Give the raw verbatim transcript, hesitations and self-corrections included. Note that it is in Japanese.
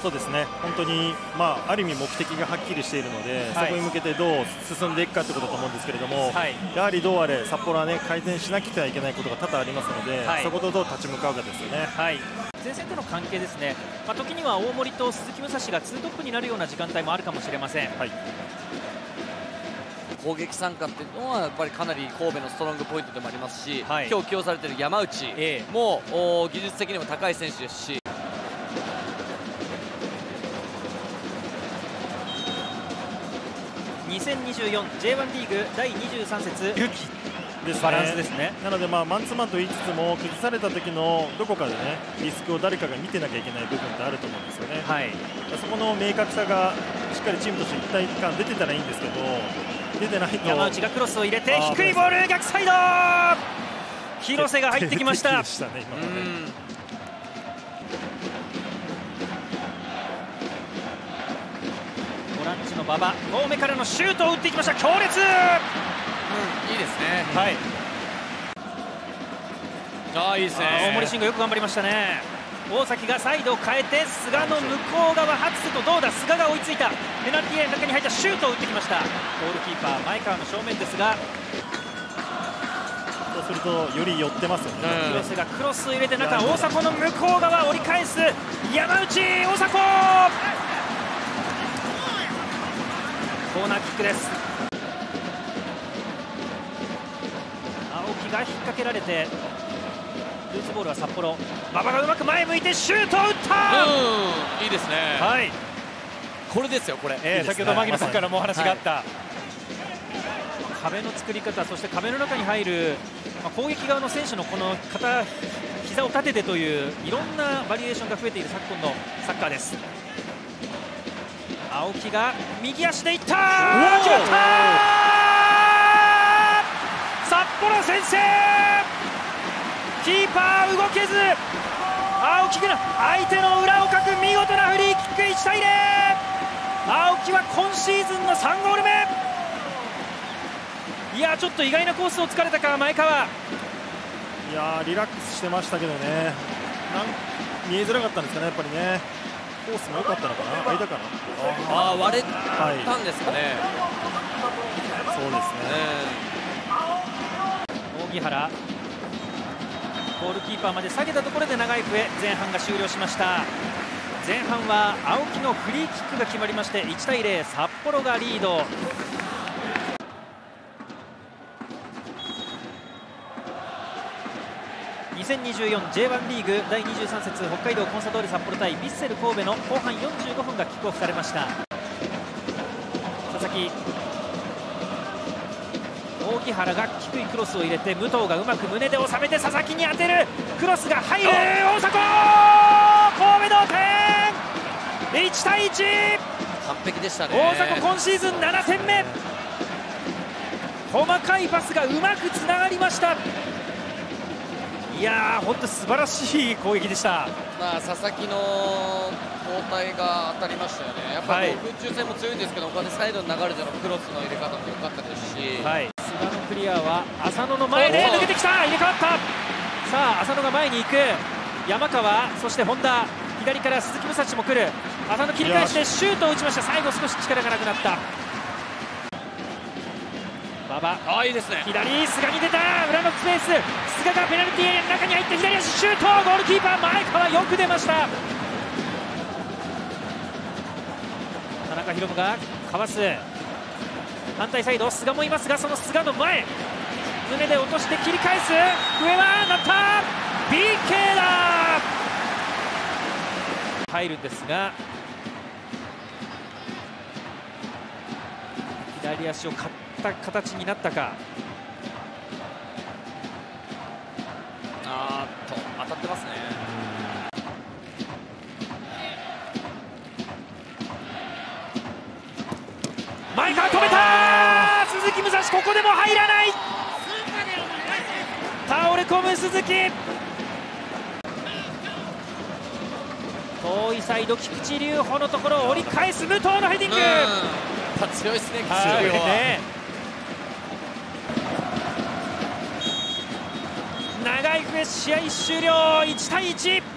そうですね、本当に、まあ、ある意味目的がはっきりしているので、はい、そこに向けてどう進んでいくかということだと思うんですけれども、はい、やはりどうあれ札幌は、ね、改善しなくてはいけないことが多々ありますので、はい、そことどう立ち向かうかですよね。はい、 前線との関係ですね、まあ、時には大森と鈴木武蔵がツートップになるような時間帯もあるかもしれません。はい、 攻撃参加っていうのはやっぱりかなり神戸のストロングポイントでもありますし、はい、今日起用されている山内も、ええ、技術的にも高い選手ですし、 にせんにじゅうよん ジェイワン リーグだいにじゅうさん節です、ね、バランスですね。なので、まあ、マンツーマンと言いつつも崩された時のどこかで、ね、リスクを誰かが見てなきゃいけない部分ってあると思うんですよね。はい、そこの明確さがしっかりチームとして一体感出てたらいいんですけど、出てないと。 山内がクロスを入れて低いボール逆サイド、広瀬が入ってきました。ボランチの馬場、遠目からのシュートを打っていきました。強烈、うん、 いいですね。 はい、 ああいいですね。 大森慎吾よく頑張りましたね。大崎がサイドを変えて菅の向こう側、ハツとどうだ、菅が追いついた。ペナルティーエリアの中に入ったシュートを打ってきました。ゴールキーパー前川の正面ですが、 そうするとより寄ってますよね。 広瀬がクロスを入れて中、大迫の向こう側折り返す山内、大迫コーナーキックです。青木が引っ掛けられてルーツボールは札幌。馬場がうまく前向いてシュートを打った。 うん、いいですね。 はい、 これですよ、これ、 えー、いいね、先ほど牧野さんからもお話があった、はい、壁の作り方、そして壁の中に入る、まあ、攻撃側の選手のこの肩膝を立ててといういろんなバリエーションが増えている昨今のサッカーです。青木が右足でいった、決まった札幌先制。キーパー動けず、青木が相手の裏をかく見事なフリーキック、いちたいゼロ。青木は今シーズンのさんゴール目。いやちょっと意外なコースを突かれたか前川。 いやリラックスしてましたけどね、なん見えづらかったんですかね、やっぱりね。コースも良かったのかな、間かな。 ああ割れたんですかね。 はい、そうですね。 扇原ゴールキーパーまで下げたところで長い笛、前半が終了しました。前半は青木のフリーキックが決まりましていちたいゼロ、札幌がリード。にせんにじゅうよん ジェイワン リーグだいにじゅうさん節北海道コンサドーレ札幌対ヴィッセル神戸の後半よんじゅうごふんがキックオフされました。佐々木、扇原が低いクロスを入れて武藤がうまく胸で収めて佐々木に当てる、クロスが入る、大迫神戸同点、いちたいいち。 完璧でしたね。 大迫今シーズンななてんめ、細かいパスがうまくつながりました。いやー本当素晴らしい攻撃でした。 まあ佐々木の交代が当たりましたよね。やっぱり空中戦も強いんですけど、他でサイドの流れでのクロスの入れ方も良かったですし、はい、 菅のクリアは浅野の前で抜けてきた、入れ替わった。さあ浅野が前に行く、山川、そして本田、左から鈴木武蔵も来る。浅野切り返してシュートを打ちました。最後少し力がなくなった。馬場、 あいいですね。 左、菅に出た、裏のスペース、菅がペナルティーエリアの中に入って左足シュート、ゴールキーパー前川よく出ました。田中宏夢がかわす、反対サイド菅もいますが、その菅の前、胸で落として切り返す、上はなった、 ピーケー だ、入るんですが左足を刈った形になったか。 あーっと当たってますね。 前から止めた、鈴木武蔵、ここでも入らない、倒れ込む鈴木、遠いサイド菊池隆穂のところを折り返す武藤のヘディング、 強いですね、 菊池隆穂ね。長い笛、試合終了、いちたいいち。